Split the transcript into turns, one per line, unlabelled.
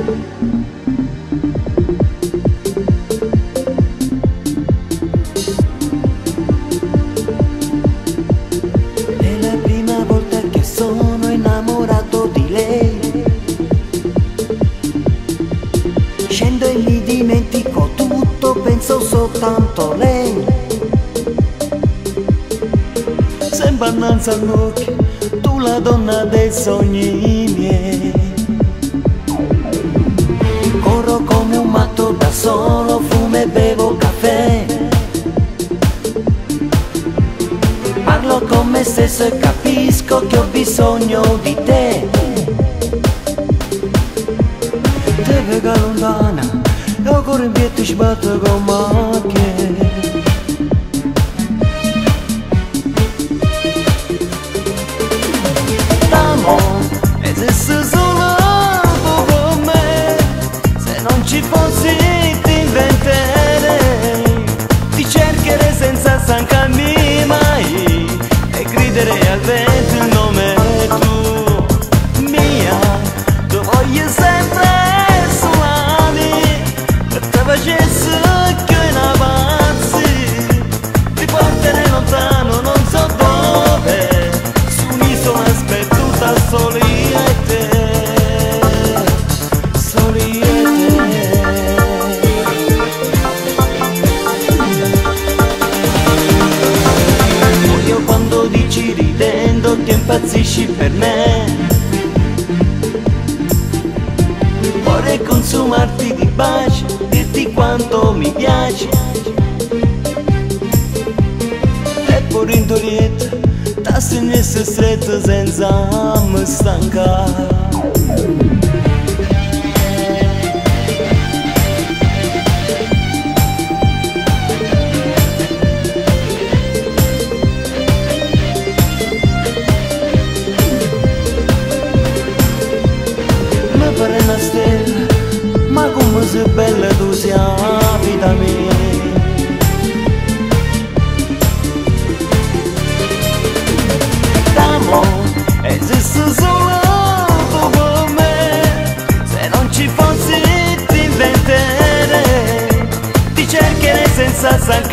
È la prima volta che sono innamorato di lei. Scendo e mi dimentico tutto, penso soltanto a lei. Sembra innanzi all'occhio, tu la donna dei sogni miei. Corro come un matto da solo, fumo e bevo caffè. Parlo con me stesso e capisco che ho bisogno di te. Te vega lontana, io corro in piedi e sbatto con macchie. Esiste solo tu con me, se non ci fossi ti inventerei, ti cercherei senza stancarmi mai e griderei al vento il nome tu, mia, tu voglio sempre suoni, per te facessi che una pazzi, ti porterei lontano non so dove, su un'isola sperduta soli e te, soli e te. Voglio quando dici ridendo che impazzisci per me. Vorrei consumarti di baci, dirti quanto mi piaci. E pure in torietta t'assegnesse stretto senza mi stancare. Mi pare una stella, ma come sei bella tu sei la vita mia. Esiste solo tu con me, se non ci fossi ti inventerei, ti cercherei senza